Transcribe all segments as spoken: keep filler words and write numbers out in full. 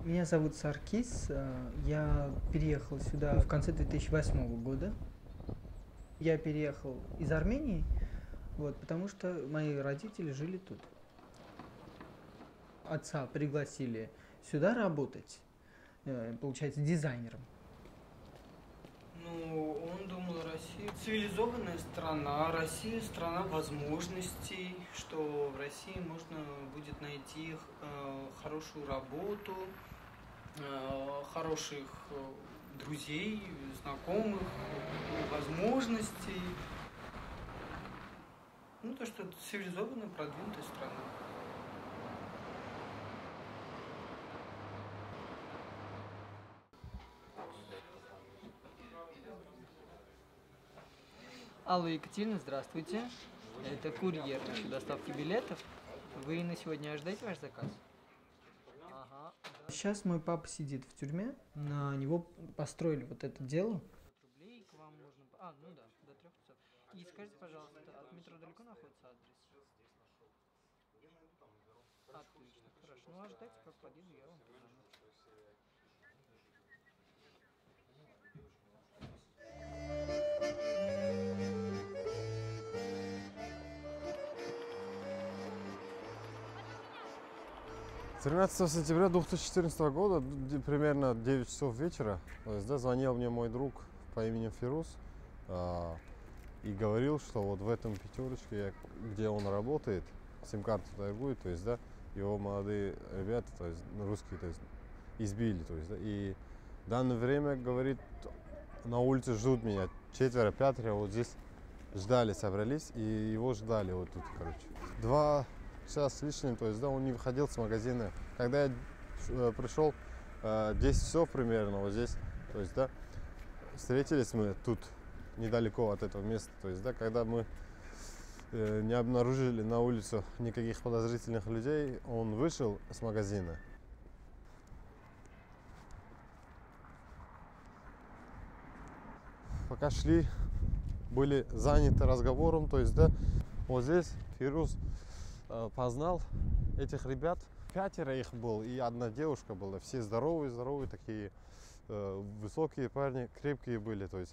Меня зовут Саркис. Я переехал сюда в конце две тысячи восьмого года. Я переехал из Армении, вот, потому что мои родители жили тут. Отца пригласили сюда работать, получается, дизайнером. Ну, он думал, Россия цивилизованная страна, Россия страна возможностей, что в России можно будет найти э, хорошую работу, э, хороших э, друзей, знакомых, возможностей. Ну, то, что это цивилизованная, продвинутая страна. Алло, Екатерина, здравствуйте. Это курьер доставки билетов. Вы на сегодня ожидаете ваш заказ? Ага. Сейчас мой папа сидит в тюрьме, на него построили вот это дело. Рублей к вам можно... А, ну да, до трех часов. И скажите, пожалуйста, от метро далеко находится адрес? Отлично, хорошо. Ну, ожидайте, как подъеду, я вам позвоню. тринадцатого сентября две тысячи четырнадцатого года, примерно девять часов вечера, то есть, да, звонил мне мой друг по имени Фирус а, и говорил, что вот в этом пятерочке, где он работает, сим-карту торгует, то есть, да, его молодые ребята, то есть русские, то есть, избили, то есть, да, и в данное время, говорит, на улице ждут меня четверо, пятеро, вот здесь ждали, собрались и его ждали вот тут, короче. Два часа с лишним, то есть, да, он не выходил с магазина. Когда я э, пришел э, десять часов примерно, вот здесь, то есть, да, встретились мы тут недалеко от этого места, то есть, да, когда мы э, не обнаружили на улице никаких подозрительных людей, он вышел с магазина. Пока шли, были заняты разговором, то есть, да, вот здесь Фирус э, познал этих ребят, пятеро их было, и одна девушка была, все здоровые, здоровые, такие э, высокие парни, крепкие были, то есть,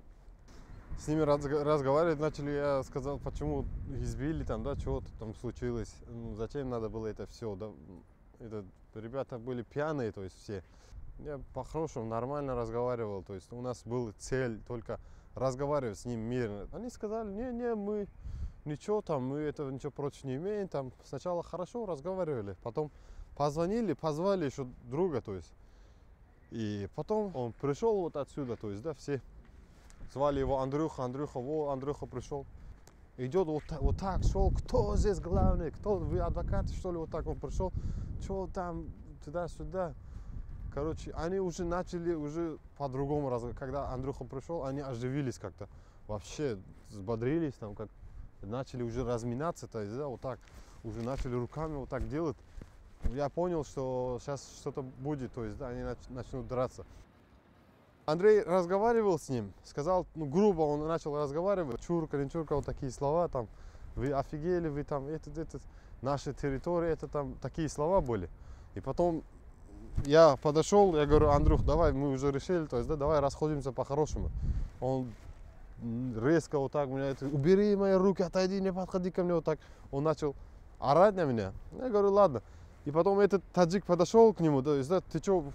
с ними раз, разговаривать начали, я сказал, почему избили, там, да, чего-то там случилось, ну, зачем надо было это все, да, это, ребята были пьяные, то есть, все. Я по-хорошему нормально разговаривал, то есть у нас была цель только разговаривать с ним мирно. Они сказали, не-не, мы ничего там, мы этого ничего против не имеем. Там сначала хорошо разговаривали, потом позвонили, позвали еще друга, то есть. И потом он пришел вот отсюда, то есть, да, все звали его Андрюха, Андрюха, во, Андрюха пришел. Идет вот, вот так, шел, кто здесь главный, кто, вы адвокаты, что ли, вот так он пришел, что там, туда-сюда. Короче, они уже начали уже по-другому разговаривать. Когда Андрюха пришел, они оживились как-то. Вообще взбодрились, там, как начали уже разминаться, то есть, да, вот так, уже начали руками вот так делать. Я понял, что сейчас что-то будет, то есть, да, они нач начнут драться. Андрей разговаривал с ним, сказал, ну, грубо он начал разговаривать. Чурка, не чурка, вот такие слова, там, вы офигели, вы там, это, это, наша территория, это там, такие слова были. И потом я подошел, я говорю, Андрюх, давай, мы уже решили, то есть, да, давай расходимся по-хорошему. Он резко вот так меня, убери мои руки, отойди, не подходи ко мне, вот так. Он начал орать на меня. Я говорю, ладно. И потом этот таджик подошел к нему, то есть, да, ты что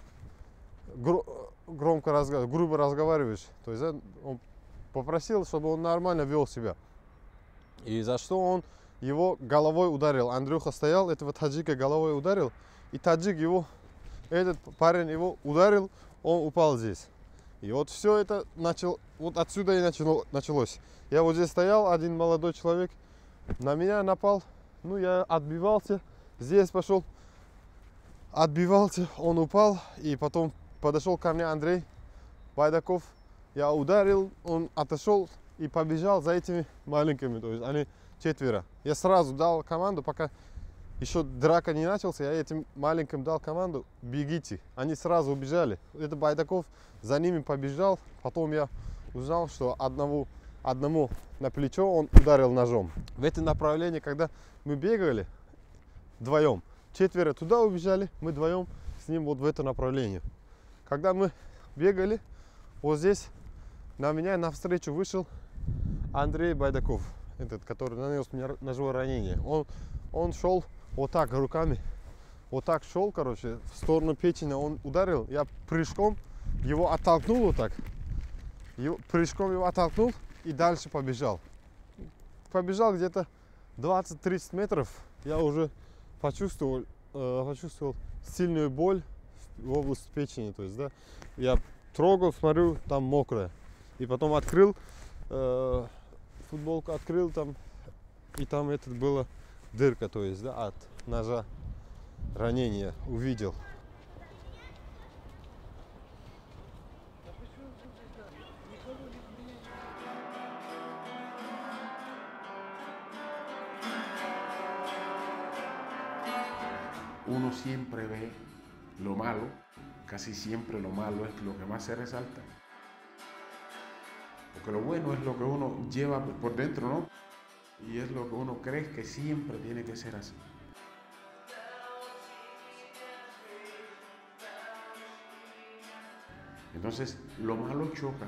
громко разговариваешь, грубо разговариваешь. То есть, да, он попросил, чтобы он нормально вел себя. И за что он его головой ударил. Андрюха стоял, этого таджика головой ударил, и таджик его, этот парень его ударил, он упал здесь. И вот все это начал, вот отсюда и начало, началось. Я вот здесь стоял, один молодой человек на меня напал, ну я отбивался, здесь пошел, отбивался, он упал, и потом подошел ко мне Андрей Байдаков, я ударил, он отошел и побежал за этими маленькими, то есть они четверо. Я сразу дал команду, пока еще драка не начался, я этим маленьким дал команду, бегите. Они сразу убежали. Это Байдаков за ними побежал. Потом я узнал, что одного, одному на плечо он ударил ножом. В это направление, когда мы бегали вдвоем, четверо туда убежали, мы вдвоем с ним вот в это направление. Когда мы бегали, вот здесь на меня навстречу вышел Андрей Байдаков, этот, который нанес мне ножевое ранение. Он, он шел вот так руками, вот так шел, короче, в сторону печени он ударил. Я прыжком его оттолкнул вот так. Его, прыжком его оттолкнул и дальше побежал. Побежал где-то двадцать-тридцать метров. Я уже почувствовал, э, почувствовал сильную боль в области печени. То есть, да, я трогал, смотрю, там мокрое. И потом открыл, э, футболку открыл там, и там это была дырка, то есть, да, от ножа ранения увидел. Uno siempre ve lo malo, casi siempre lo malo es lo que más se resalta. Porque lo bueno es lo que uno lleva por dentro, ¿no? Y es lo que uno cree que siempre tiene que ser así. Entonces, lo malo choca.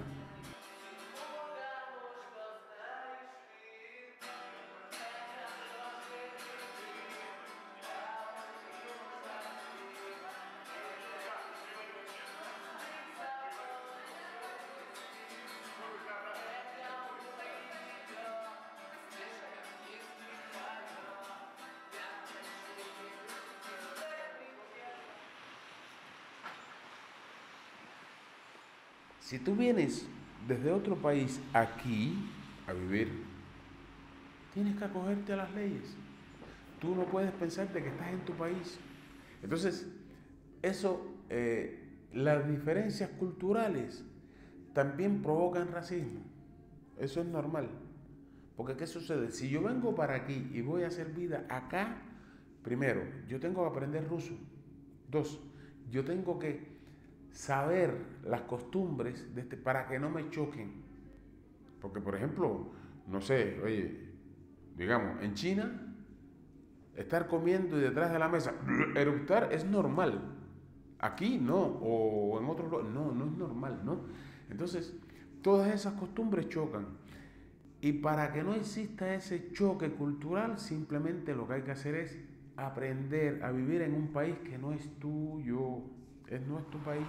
Si tú vienes desde otro país aquí a vivir, tienes que acogerte a las leyes. Tú no puedes pensar de que estás en tu país. Entonces, eso, eh, las diferencias culturales también provocan racismo. Eso es normal. Porque ¿qué sucede? Si yo vengo para aquí y voy a hacer vida acá, primero, yo tengo que aprender ruso. Dos, yo tengo que saber las costumbres de este, para que no me choquen. Porque, por ejemplo, no sé, oye, digamos, en China, estar comiendo y detrás de la mesa, eructar es normal. Aquí no, o en otros lugares, no, no es normal, ¿no? Entonces, todas esas costumbres chocan. Y para que no exista ese choque cultural, simplemente lo que hay que hacer es aprender a vivir en un país que no es tuyo. Es nuestro país.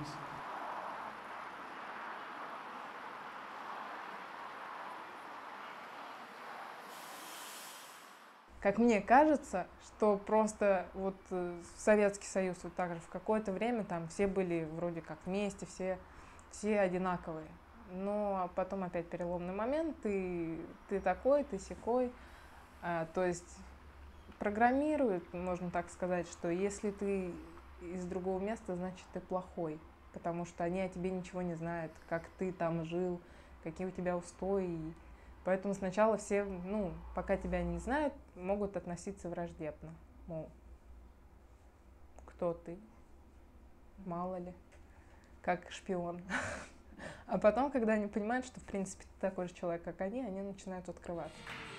Как мне кажется, что просто вот Советский Союз вот так же в какое-то время там все были вроде как вместе, все, все одинаковые. Но потом опять переломный момент, ты, ты такой, ты сякой. А, то есть программируют, можно так сказать, что если ты из другого места, значит, ты плохой, потому что они о тебе ничего не знают, как ты там жил, какие у тебя устои. Поэтому сначала все, ну, пока тебя не знают, могут относиться враждебно. Мол, кто ты? Мало ли, как шпион. А потом, когда они понимают, что, в принципе, ты такой же человек, как они, они начинают открываться.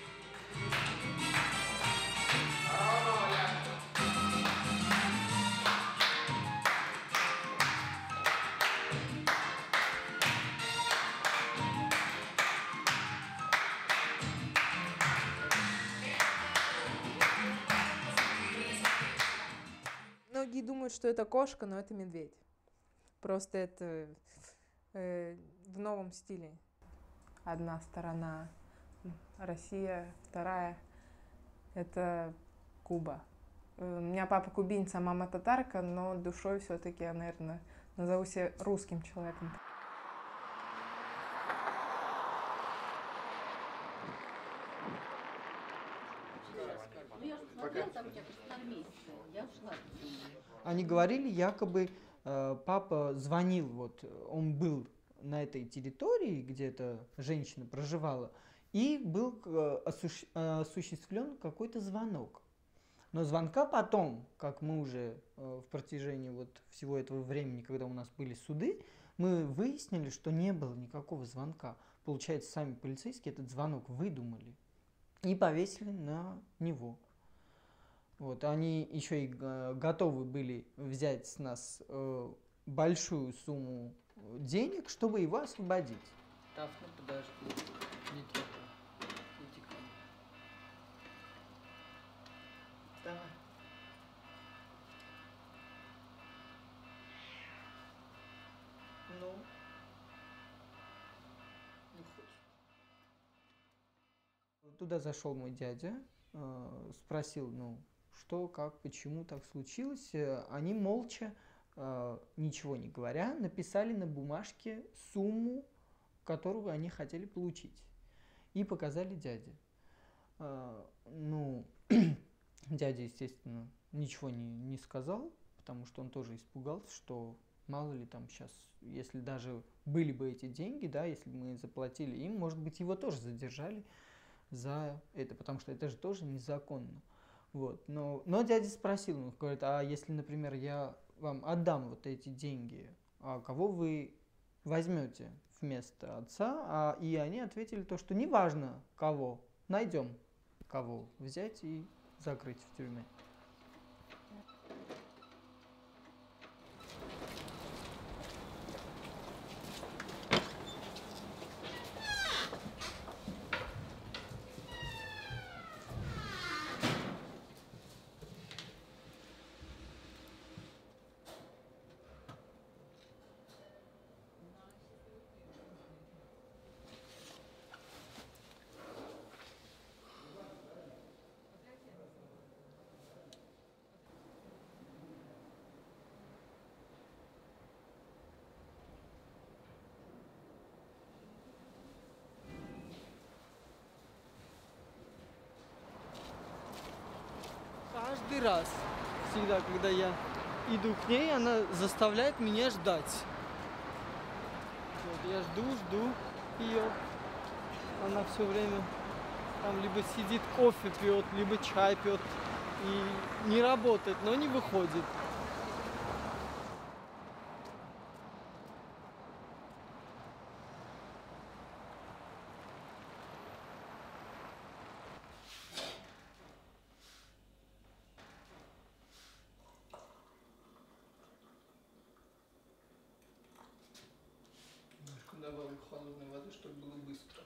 Многие думают, что это кошка, но это медведь. Просто это э, в новом стиле. Одна сторона Россия, вторая это Куба. У меня папа кубинец, а мама татарка, но душой все-таки я, наверное, назову себя русским человеком. Они говорили, якобы э, папа звонил, вот он был на этой территории, где эта женщина проживала, и был э, осущ... осуществлен какой-то звонок. Но звонка потом, как мы уже э, в протяжении вот всего этого времени, когда у нас были суды, мы выяснили, что не было никакого звонка. Получается, сами полицейские этот звонок выдумали и повесили на него. Вот, они еще и г- готовы были взять с нас э, большую сумму денег, чтобы его освободить. Тафна, подожди. Не трогай. Иди ко мне. Давай. Ну, Не хочешь? туда зашел мой дядя, э, спросил, ну, что, как, почему так случилось. Э, Они молча, э, ничего не говоря, написали на бумажке сумму, которую они хотели получить, и показали дяде. Э, Ну, дядя, естественно, ничего не, не сказал, потому что он тоже испугался, что мало ли там сейчас, если даже были бы эти деньги, да, если бы мы заплатили им, может быть, его тоже задержали за это, потому что это же тоже незаконно. Вот. Но, но дядя спросил, он говорит, а если, например, я вам отдам вот эти деньги, а кого вы возьмете вместо отца? А, и они ответили то, что неважно кого, найдем кого взять и закрыть в тюрьме. Каждый раз, всегда, когда я иду к ней, она заставляет меня ждать. Вот, я жду, жду ее. Она все время там либо сидит, кофе пьет, либо чай пьет. И не работает, но не выходит. Немножко добавлю холодной воды, чтобы было быстро.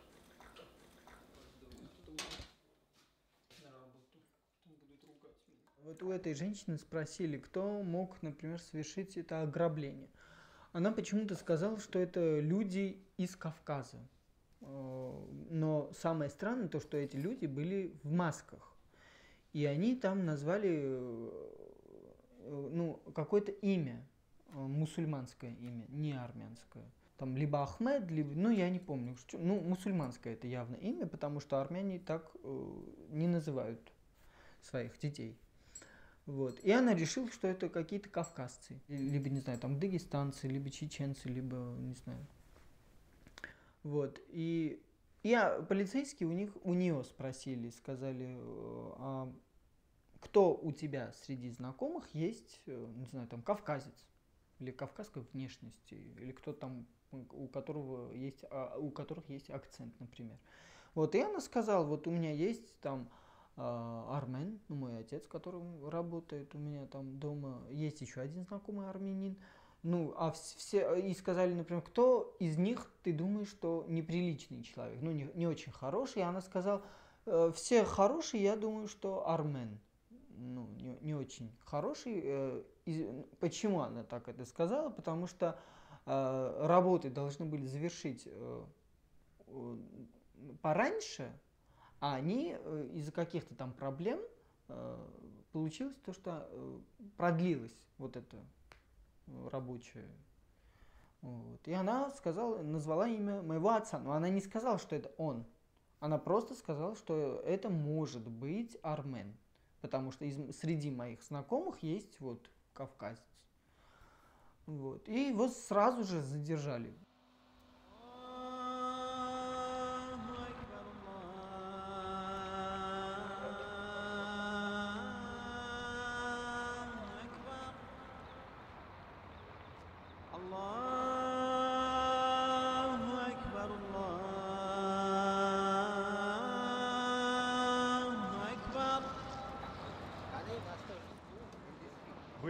На работу. Потом будут ругать меня. Вот у этой женщины спросили, кто мог, например, совершить это ограбление. Она почему-то сказала, что это люди из Кавказа. Э, Но самое странное то, что эти люди были в масках. И они там назвали э, э, ну, какое-то имя, э, мусульманское имя, не армянское. Там либо Ахмед, либо, ну я не помню, что, ну мусульманское это явно имя, потому что армяне так э, не называют своих детей. Вот. И она решила, что это какие-то кавказцы, либо, не знаю, там дагестанцы, либо чеченцы, либо, не знаю. Вот. И, и а, полицейские у них, у нее спросили, сказали, э, а кто у тебя среди знакомых есть, э, не знаю, там кавказец, или кавказской внешности, или кто там, у которого есть, а, у которых есть акцент, например. Вот, и она сказала, вот у меня есть там а, армян, ну, мой отец, который работает у меня там дома, есть еще один знакомый армянин, ну, а вс- все, и сказали, например, кто из них ты думаешь, что неприличный человек, ну, не, не очень хороший, и она сказала, «Э, все хорошие, я думаю, что армян, ну, не, не очень хороший. Э, из- почему она так это сказала? Потому что э, работы должны были завершить э, э, пораньше, а они э, из-за каких-то там проблем э, получилось то, что э, продлилось вот это э, рабочее. Вот. И она сказала, назвала имя моего отца, но она не сказала, что это он. Она просто сказала, что это может быть армян, потому что из, среди моих знакомых есть вот кавказец. Вот. И его сразу же задержали.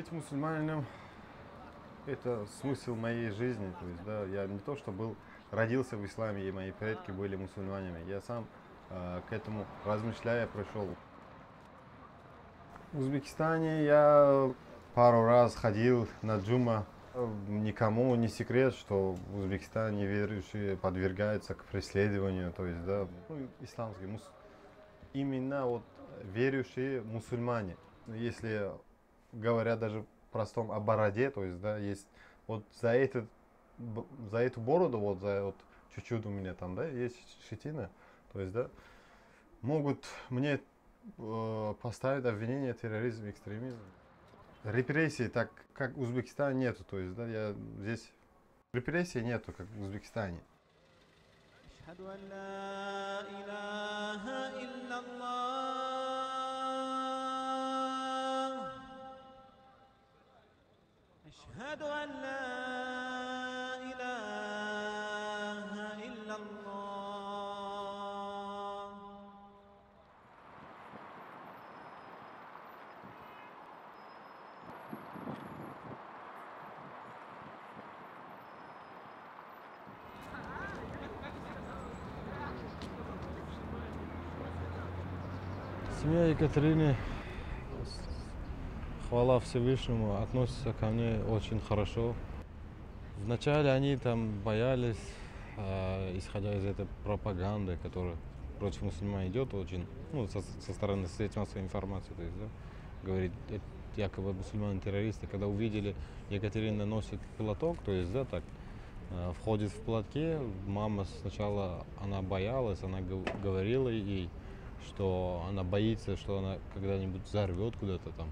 Быть мусульманином – это смысл моей жизни. То есть, да, я не то, что был, родился в исламе, и мои предки были мусульманами. Я сам э, к этому размышляя пришел. В Узбекистане я пару раз ходил на джума. Никому не секрет, что в Узбекистане верующие подвергаются к преследованию. То есть, да, ну, исламские, мус... именно вот верующие мусульмане. Если говорят даже в простом о бороде, то есть, да, есть вот за, этот, за эту бороду, вот за вот чуть-чуть у меня там, да, есть щетина, то есть, да, могут мне э, поставить обвинение терроризм, экстремизм. Репрессий, так как в Узбекистане нету, то есть, да, я здесь репрессий нету, как в Узбекистане. أشهد أن لا إله إلا الله. Семья Екатерины, хвала Всевышнему, относится ко мне очень хорошо. Вначале они там боялись, э, исходя из этой пропаганды, которая против мусульман идет очень, ну, со, со стороны средств массовой информации, то есть, да, говорит, это якобы мусульмане террористы. Когда увидели, Екатерина носит платок, то есть, да, так, э, входит в платке, мама сначала, она боялась, она говорила ей, что она боится, что она когда-нибудь взорвет куда-то там.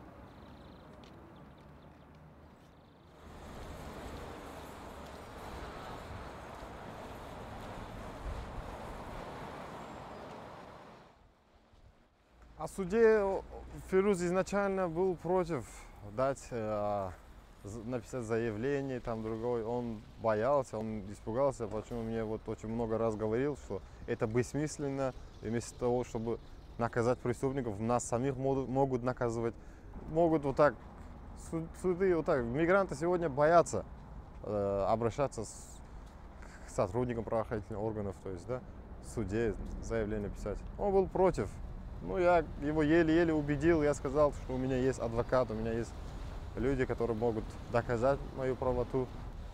О суде Фируз изначально был против дать, э, написать заявление, там другой. Он боялся, он испугался, почему мне вот очень много раз говорил, что это бессмысленно, и вместо того, чтобы наказать преступников, нас самих могут, могут наказывать, могут вот так, суды вот так. Мигранты сегодня боятся э, обращаться с, к сотрудникам правоохранительных органов, то есть, да, в суде заявление писать. Он был против. Ну, я его еле-еле убедил, я сказал, что у меня есть адвокат, у меня есть люди, которые могут доказать мою правоту.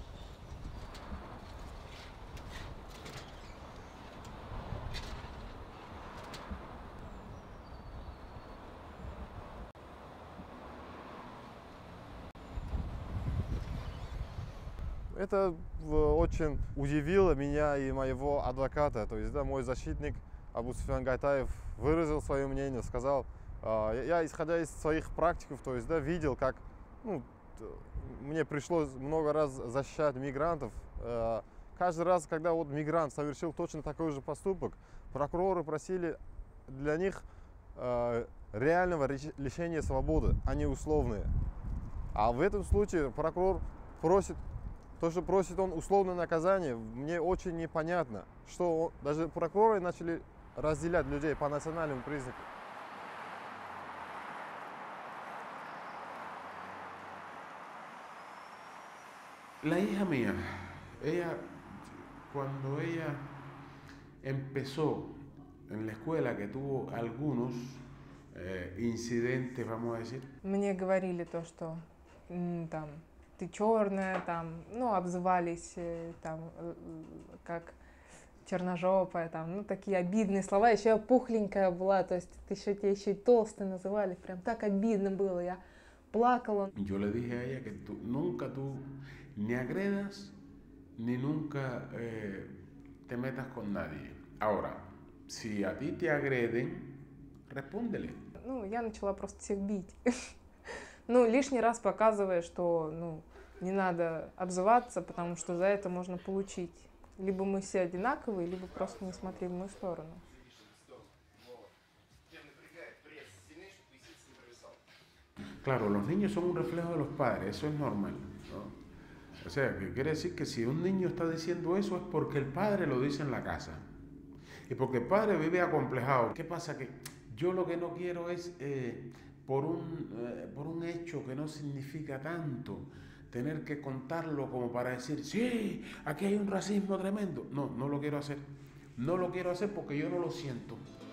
Это очень удивило меня и моего адвоката, то есть, да, мой защитник Абу Суфьян Гайтаев выразил свое мнение, сказал, э, я, исходя из своих практиков, то есть, да, видел, как, ну, мне пришлось много раз защищать мигрантов. Э, каждый раз, когда вот мигрант совершил точно такой же поступок, прокуроры просили для них э, реального лишения свободы, а не условные. А в этом случае прокурор просит, то, что просит он условное наказание, мне очень непонятно, что он, даже прокуроры начали разделять людей по национальному признаку. La hija mía, ella, cuando ella empezó en la escuela, que tuvo algunos eh, incidentes, vamos a decir. Мне говорили то, что м, там ты черная, там, ну, обзывались, э, там, э, как черножопая, там, ну, такие обидные слова. Еще я пухленькая была, то есть еще тебя еще и толстой называли, прям так обидно было, я плакала. Yo le dije a ella que tú, nunca tú ni agredas ni nunca eh, te metas con nadie. Ahora, si a ti te agreden, respóndele. Ну, я начала просто всех бить. Ну, лишний раз показывая, что, ну, не надо обзываться, потому что за это можно получить. Либо мы все одинаковые, либо просто не смотри в мою сторону. Claro, los niños son un reflejo de los padres, eso es normal, ¿no? O sea, que quiere decir que si un niño está diciendo eso es porque el padre lo dice en la casa. Y porque el padre vive acomplejado. ¿Qué pasa? Que yo lo que no quiero es eh, por un, eh, por un hecho que no significa tanto, tener que contarlo como para decir, sí, aquí hay un racismo tremendo. No, no lo quiero hacer. No lo quiero hacer porque yo no lo siento.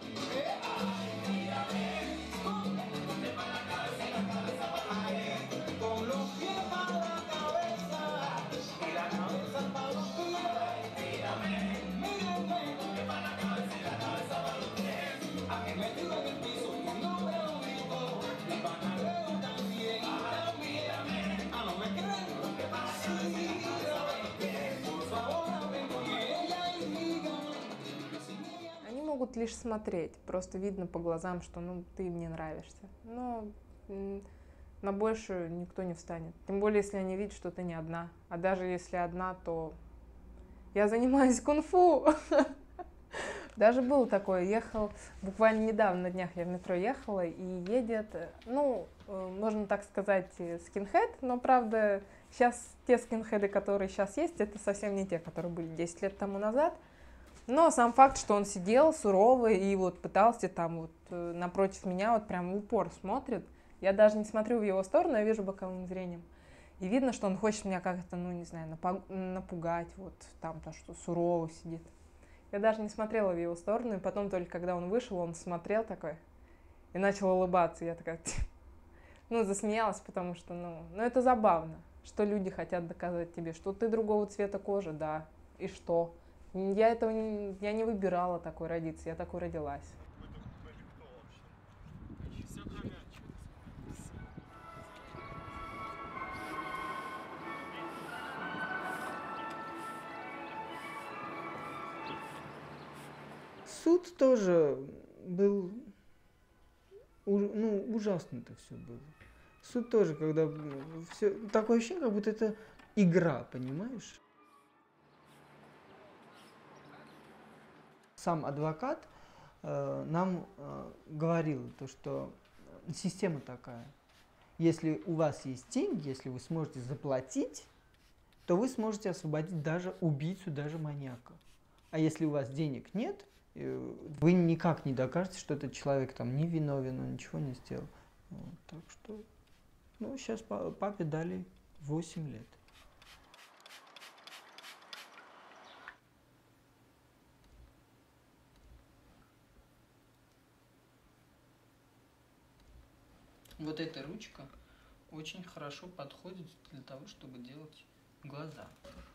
Они могут лишь смотреть, просто видно по глазам, что ну ты им не нравишься. Но м, на большую никто не встанет. Тем более, если они видят, что ты не одна. А даже если одна, то я занимаюсь кунг-фу. Даже было такое, ехал, буквально недавно на днях я в метро ехала, и едет, ну, э, можно так сказать, э, скинхед, но, правда, сейчас те скинхеды, которые сейчас есть, это совсем не те, которые были десять лет тому назад. Но сам факт, что он сидел суровый и вот пытался там вот э, напротив меня вот прям в упор смотрит, я даже не смотрю в его сторону, я вижу боковым зрением. И видно, что он хочет меня как-то, ну, не знаю, напугать, напугать вот там, то, что сурово сидит. Я даже не смотрела в его сторону, и потом только когда он вышел, он смотрел такой и начал улыбаться. Я такая, ну, засмеялась, потому что, ну, ну, это забавно, что люди хотят доказать тебе, что ты другого цвета кожи, да, и что? Я этого не, я не выбирала такой родиться, я такой родилась. Суд тоже был, у- ну, ужасно это все было. Суд тоже, когда все, такое ощущение, как будто это игра, понимаешь? Сам адвокат э, нам э, говорил, то, что система такая. Если у вас есть деньги, если вы сможете заплатить, то вы сможете освободить даже убийцу, даже маньяка. А если у вас денег нет, э, вы никак не докажете, что этот человек там не виновен, он ничего не сделал. Вот, так что, ну, сейчас па- папе дали восемь лет. Вот эта ручка очень хорошо подходит для того, чтобы делать глаза.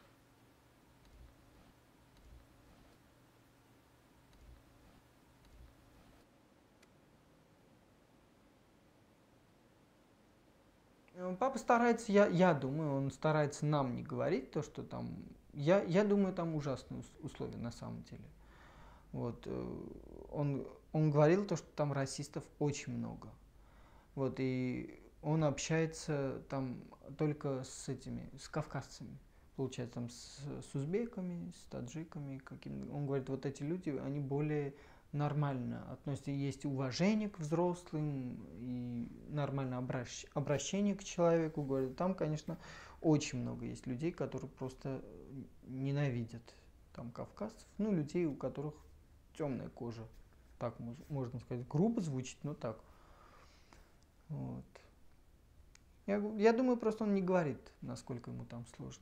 Э, Папа старается, я, я думаю, он старается нам не говорить то, что там... Я, я думаю, там ужасные ус- условия на самом деле. Вот, э, он, он говорил то, что там расистов очень много. Вот, и он общается там только с этими, с кавказцами. Получается, там с, с узбеками, с таджиками. Каким... Он говорит, вот эти люди, они более нормально относятся. Есть уважение к взрослым и нормальное обращ... обращение к человеку. Говорит, там, конечно, очень много есть людей, которые просто ненавидят там кавказцев. Ну, людей, у которых темная кожа. Так мож- можно сказать. Грубо звучит, но так. Вот. Я, г- я думаю, просто он не говорит, насколько ему там сложно.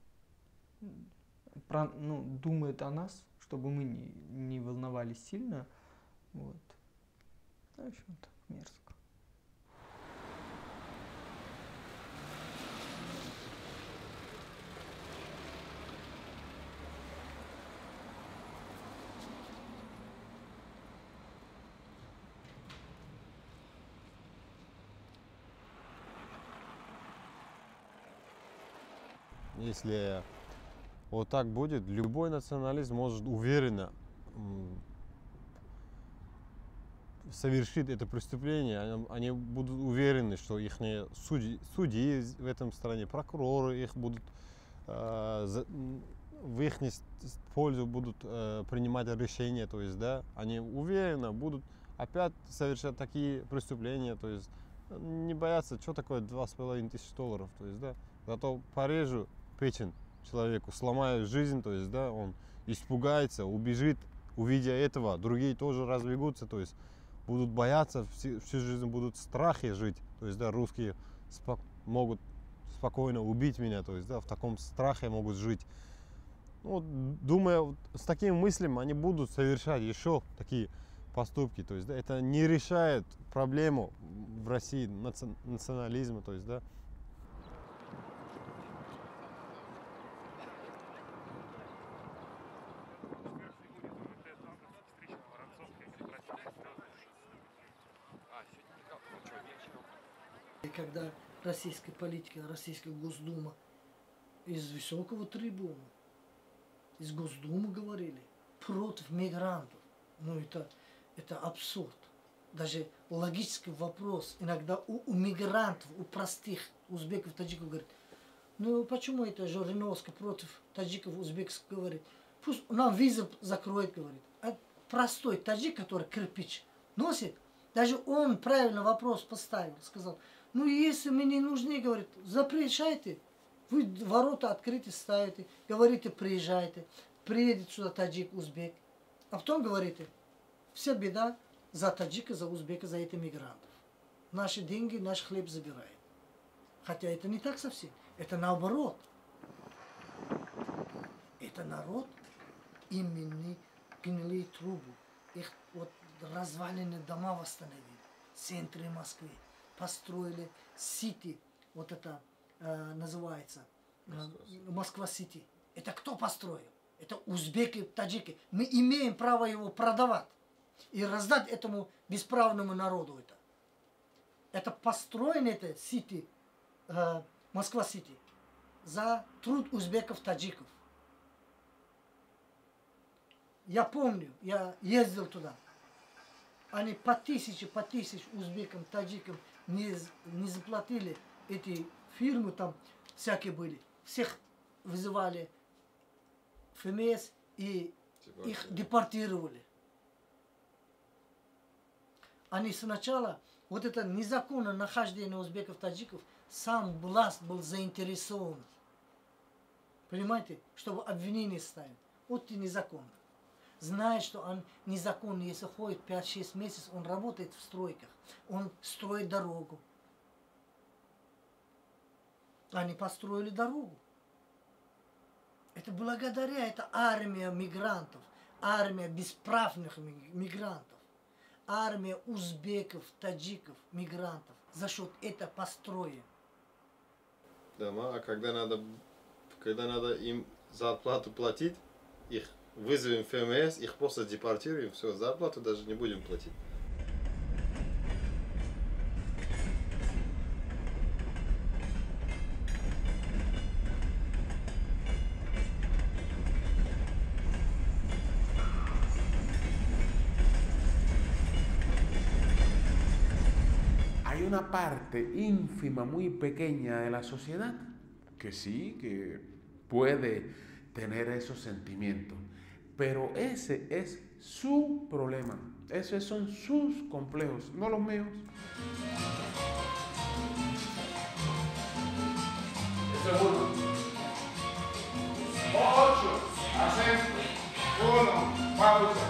Про, ну, думает о нас, чтобы мы не, не волновались сильно. Вот. В общем, так мерзко. Если вот так будет, любой националист может уверенно м, совершит это преступление. Они, они будут уверены, что их судьи, судьи в этом стране, прокуроры их будут э, за- м, в их пользу будут э, принимать решения, то есть, да, они уверенно будут опять совершать такие преступления, то есть не боятся, что такое два с половиной тысячи долларов, то есть, да, зато порежу печень человеку, сломаю жизнь, то есть, да, он испугается, убежит, увидя этого, другие тоже разбегутся, то есть будут бояться, всю, всю жизнь будут в страхе жить. То есть, да, русские спок- могут спокойно убить меня, то есть, да, в таком страхе могут жить. Ну, думая, вот с такими мыслями они будут совершать еще такие поступки. То есть, да, это не решает проблему в России наци- национализма, то есть, да. И когда российская политика, российская Госдума из высокого трибуна, из Госдумы говорили против мигрантов, ну это, это абсурд. Даже логический вопрос иногда у, у мигрантов, у простых узбеков, таджиков говорит, ну почему это Жириновский против таджиков, узбеков говорит, пусть нам визу закроет, говорит. А простой таджик, который кирпич носит, даже он правильно вопрос поставил, сказал, ну если мне не нужны, говорит, запрещайте, вы ворота открыты ставите, говорите, приезжайте, приедет сюда таджик, узбек. А потом говорите, вся беда за таджика, за узбека, за этих мигрантов. Наши деньги, наш хлеб забирает. Хотя это не так совсем. Это наоборот. Это народ, именно гнили трубу. Их вот разваленные дома восстановили. В центре Москвы. Построили Сити. Вот это э, называется. Э, Москва-Сити. Это кто построил? Это узбеки, таджики. Мы имеем право его продавать. И раздать этому бесправному народу это. Это построено это Сити. Э, Москва-Сити. За труд узбеков, таджиков. Я помню, я ездил туда. Они по тысяче, по тысяче узбекам, таджикам не, не заплатили. Эти фирмы там всякие были. Всех вызывали в ФМС и их депортировали. Они сначала, вот это незаконное нахождение узбеков, таджиков, сам власть был заинтересован. Понимаете? Чтобы обвинение ставить. Вот и незаконно. Знает, что он незаконно, если ходит пять-шесть месяцев, он работает в стройках, он строит дорогу. Они построили дорогу. Это благодаря, это армия мигрантов, армия бесправных мигрантов, армия узбеков, таджиков, мигрантов. За счет этого построен. Да, а когда надо, когда надо им зарплату платить, их вызовем ФМС, их просто депортируем, все, зарплату даже не будем платить. Hay una parte ínfima, muy pequeña de la sociedad que sí, que puede tener esos sentimientos. Pero ese es su problema. Esos son sus complejos, no los míos. Eso es uno. Ocho. Acento. Uno. Pausa.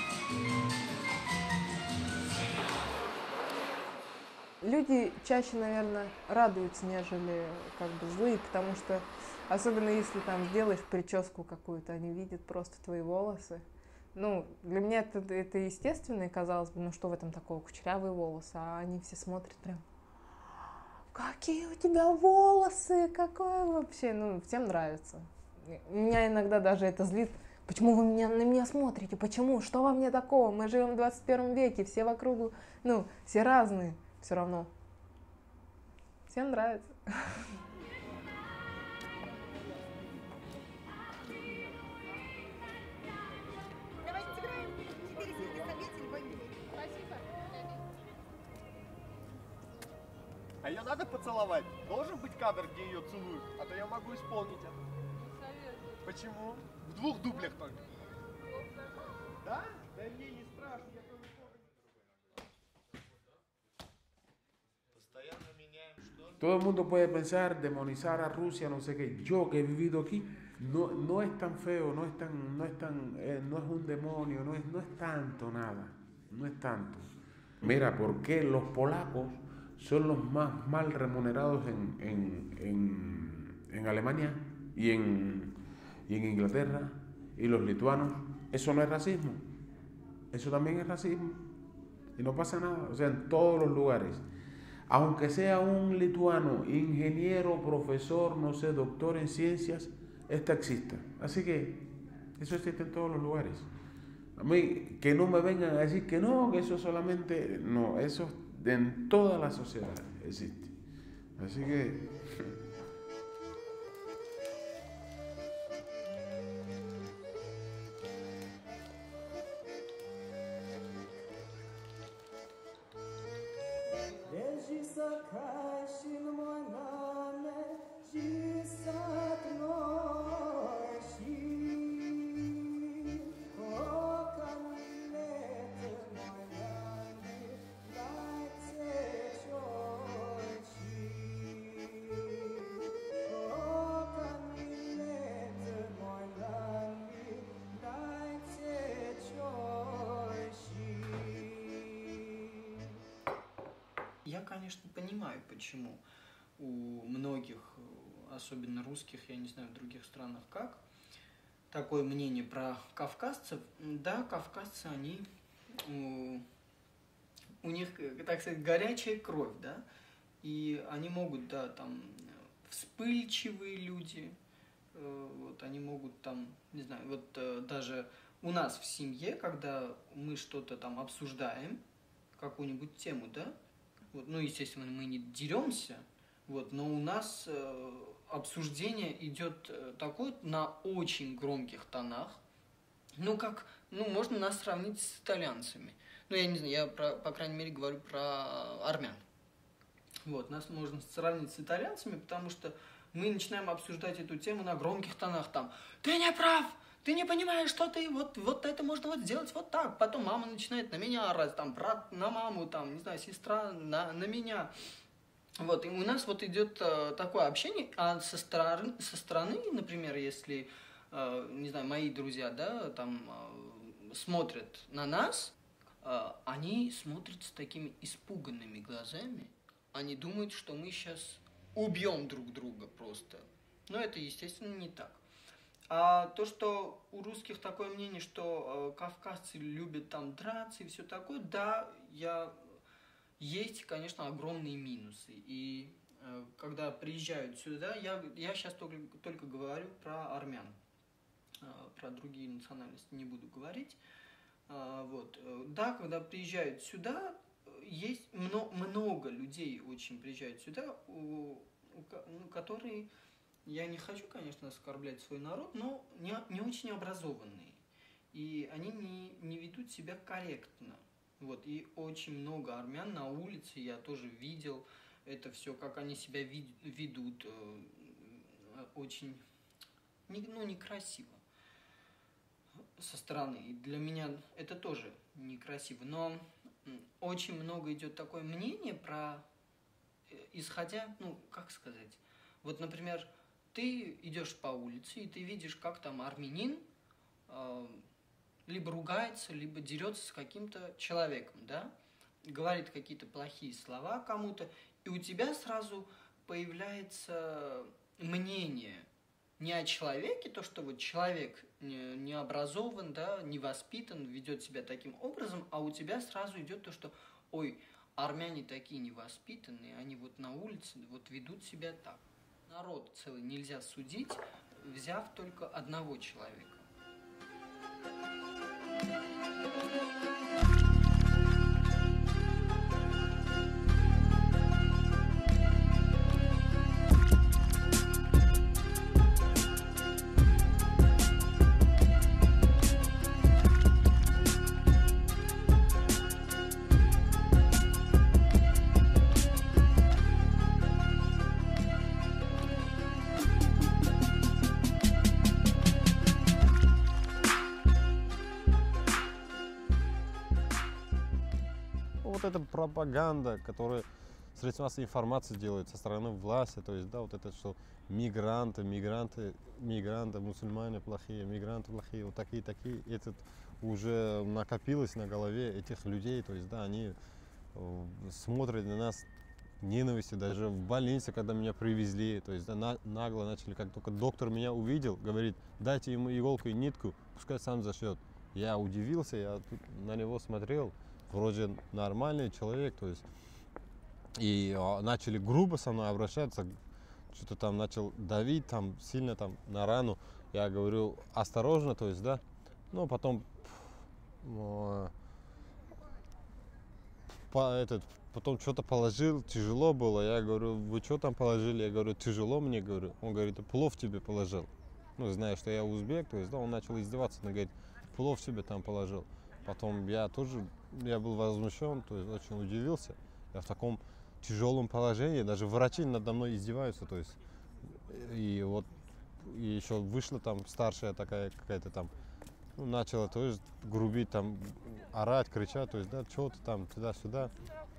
Люди чаще, наверное, радуются, нежели как бы злые, потому что, особенно если там сделаешь прическу какую-то, они видят просто твои волосы. Ну, для меня это, это естественно, и казалось бы, ну что в этом такого, кучерявые волосы, а они все смотрят прям, какие у тебя волосы, какое вообще, ну, всем нравится. Меня иногда даже это злит. Почему вы меня, на меня смотрите? Почему? Что во мне такого? Мы живем в двадцать первом веке, все вокруг, ну, все разные. Все равно. Всем нравится. Давайте сыграем. Четыре синих собитель, бой медведь. Спасибо. А ее надо поцеловать? Должен быть кадр, где ее целуют? А то я могу исполнить это. Почему? В двух дублях только. Да? Да мне не страшно, я тоже Todo el mundo puede pensar, demonizar a Rusia, no sé qué. Yo que he vivido aquí, no, no es tan feo, no es tan, no es tan, eh, no es un demonio, no es, no es tanto nada, no es tanto. Mira, ¿por qué los polacos son los más mal remunerados en, en, en, en Alemania y en, y en Inglaterra? Y los lituanos, eso no es racismo, eso también es racismo. Y no pasa nada, o sea, en todos los lugares. Aunque sea un lituano, ingeniero, profesor, no sé, doctor en ciencias, esta existe. Así que eso existe en todos los lugares. A mí, que no me vengan a decir que no, que eso solamente, no, eso en toda la sociedad existe. Así que... Я, конечно, понимаю, почему у многих, особенно русских, я не знаю, в других странах как, такое мнение про кавказцев. Да, кавказцы, они, у, у них, так сказать, горячая кровь, да, и они могут, да, там, вспыльчивые люди, вот, они могут там, не знаю, вот даже у нас в семье, когда мы что-то там обсуждаем, какую-нибудь тему, да, вот, ну, естественно, мы не деремся, вот, но у нас э, обсуждение идет э, такое на очень громких тонах, ну, как, ну, можно нас сравнить с итальянцами. Ну, я не знаю, я, про, по крайней мере, говорю про армян. Вот, нас можно сравнить с итальянцами, потому что мы начинаем обсуждать эту тему на громких тонах, там, ты не прав! Ты не понимаешь, что ты, вот, вот это можно вот сделать вот так. Потом мама начинает на меня орать, там, брат на маму, там, не знаю, сестра на, на меня. Вот, и у нас вот идет э, такое общение, а со стороны, со стороны, например, если, э, не знаю, мои друзья, да, там, э, смотрят на нас, э, они смотрят с такими испуганными глазами, они думают, что мы сейчас убьем друг друга просто. Но это, естественно, не так. А то, что у русских такое мнение, что э, кавказцы любят там драться и все такое, да, я... есть, конечно, огромные минусы. И э, когда приезжают сюда, я, я сейчас только, только говорю про армян, э, про другие национальности не буду говорить. Э, вот. Да, когда приезжают сюда, есть много, много людей очень приезжают сюда, у, у, ну, которые... Я не хочу, конечно, оскорблять свой народ, но не, не очень образованные. И они не, не ведут себя корректно. Вот. И очень много армян на улице, я тоже видел это все, как они себя вид, ведут. Э, очень, не, ну, некрасиво со стороны. И для меня это тоже некрасиво. Но очень много идет такое мнение про, исходя, ну, как сказать, вот, например, ты идешь по улице, и ты видишь, как там армянин э, либо ругается, либо дерется с каким-то человеком, да, говорит какие-то плохие слова кому-то, и у тебя сразу появляется мнение не о человеке, то, что вот человек не, не образован, да, не воспитан, ведет себя таким образом, а у тебя сразу идет то, что, ой, армяне такие невоспитанные, они вот на улице вот ведут себя так. Народ целый нельзя судить, взяв только одного человека. Вот эта пропаганда, которая средства массовой информации делает со стороны власти, то есть, да, вот это, что мигранты, мигранты, мигранты, мусульмане плохие, мигранты плохие, вот такие, такие, это уже накопилось на голове этих людей, то есть, да, они э, смотрят на нас ненавистью. Даже в больнице, когда меня привезли, то есть да, на, нагло начали, как только доктор меня увидел, говорит, дайте ему иголку и нитку, пускай сам зашьет. Я удивился, я тут на него смотрел, вроде нормальный человек, то есть, и а, начали грубо со мной обращаться, что-то там начал давить, там сильно там на рану. Я говорю, осторожно, то есть, да, ну, потом э, по, этот, потом что-то положил, тяжело было. Я говорю, вы что там положили? Я говорю, тяжело мне, говорю. Он говорит, плов тебе положил. Ну, зная, что я узбек, то есть, да, он начал издеваться, он говорит, плов тебе там положил. Потом я тоже, я был возмущен, то есть, очень удивился. Я в таком тяжелом положении, даже врачи надо мной издеваются, то есть, и вот, и еще вышла там старшая такая какая-то там, ну, начала тоже грубить, там, орать, кричать, то есть, да, что ты там, туда-сюда.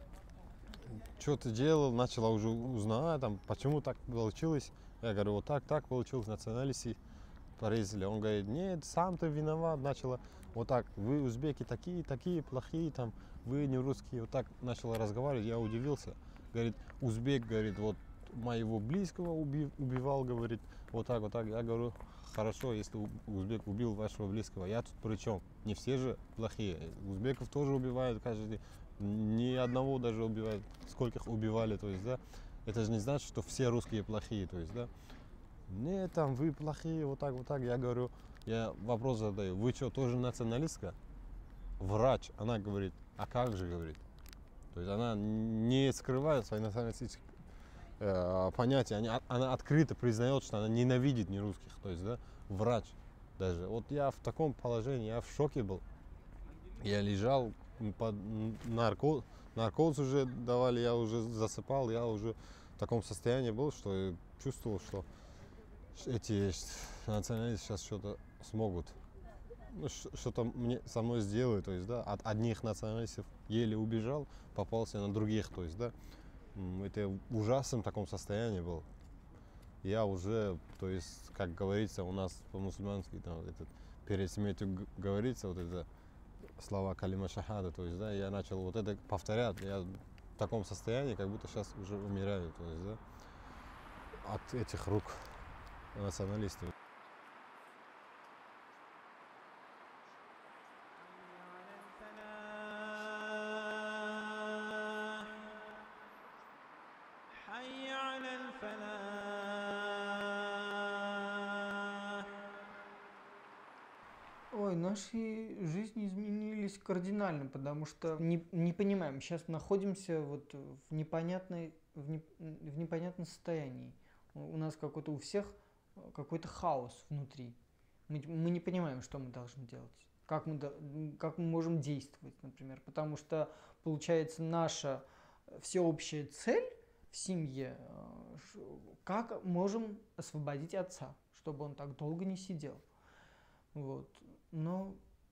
Что ты делал, начала уже узнавать, там, почему так получилось. Я говорю, вот так, так получилось, националисты порезали. Он говорит, нет, сам ты виноват, начала вот так, вы узбеки такие, такие, плохие, там, вы не русские, вот так начала разговаривать, я удивился. Говорит, узбек, говорит, вот моего близкого уби убивал, говорит, вот так, вот так. Я говорю, хорошо, если узбек убил вашего близкого, я тут при чем? Не все же плохие, узбеков тоже убивают каждый день. Ни одного даже убивают, скольких убивали, то есть, да, это же не значит, что все русские плохие, то есть, да, нет, там, вы плохие, вот так, вот так, я говорю, я вопрос задаю, вы что, тоже националистка? Врач, она говорит, а как же, говорит, то есть, она не скрывает свои националистические э, понятия, она, она открыто признает, что она ненавидит нерусских, то есть, да, врач даже, вот я в таком положении, я в шоке был, я лежал, под наркоз, наркоз уже давали, я уже засыпал, я уже в таком состоянии был, что чувствовал, что эти националисты сейчас что-то смогут, ну, что-то мне со мной сделают, то есть, да, от одних националистов еле убежал, попался на других, то есть, да, это в ужасном таком состоянии был. Я уже, то есть, как говорится, у нас по-мусульмански, там, этот, перед смертью говорится, вот это, слова калима шахада, то есть, да, я начал вот это повторять, я в таком состоянии, как будто сейчас уже умираю, то есть, да, от этих рук националистов. Ой, наши жизни изменились кардинально, потому что не, не понимаем, сейчас находимся вот в непонятной, в, не, в непонятном состоянии. У нас какой-то у всех какой-то хаос внутри. Мы, мы не понимаем, что мы должны делать, как мы, как мы можем действовать, например. Потому что, получается, наша всеобщая цель в семье, как можем освободить отца, чтобы он так долго не сидел. Вот. Но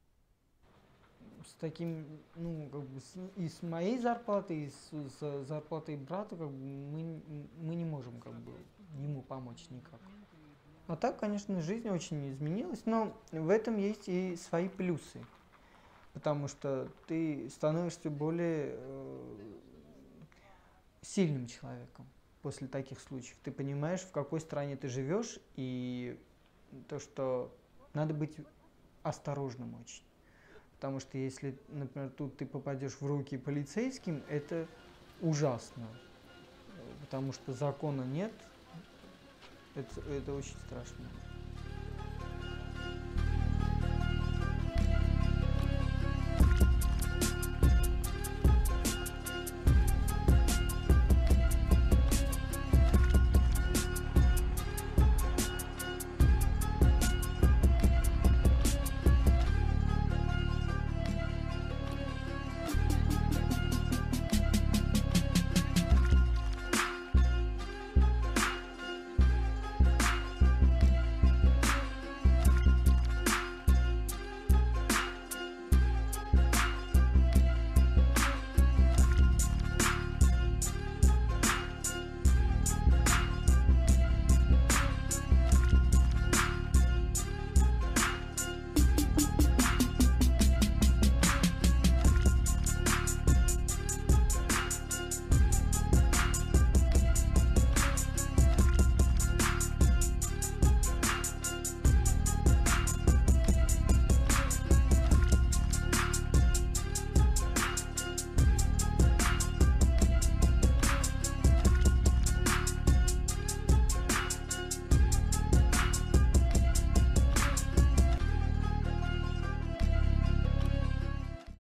с таким, ну, как бы, с, и с моей зарплатой, и с, с зарплатой брата, как бы, мы, мы не можем, как бы, ему помочь никак. А так, конечно, жизнь очень изменилась, но в этом есть и свои плюсы, потому что ты становишься более э, сильным человеком после таких случаев. Ты понимаешь, в какой стране ты живешь, и то, что надо быть осторожным очень. Потому что если, например, тут ты попадешь в руки полицейским, это ужасно. Потому что закона нет. Это, это очень страшно.